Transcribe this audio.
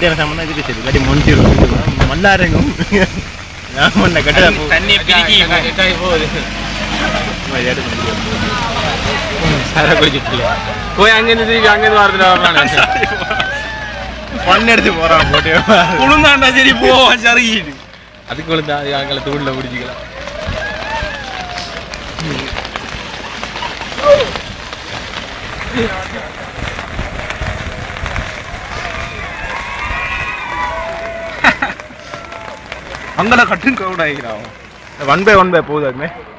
கட்டியான சாமான் இதுக்கு சரி கட்டி முடிச்சிடும் மல்லாரங்கும் நான் கட்ட தண்ணி பிடிக்கி போகுது சாரா குடிச்சிட்டு போய் அங்கேருந்து அங்கேருந்து வரதுல பண்ண எடுத்து போறான் போட்டு குளிர்ந்தாண்டா சரி போவான் சரிக்கிட்டு அதுக்கு குளிர்ந்தா அங்கே தூண்டில் பிடிச்சிக்கலாம் அங்கே கட்டுன்னு கூட 1 by 1 போகுது அதுமே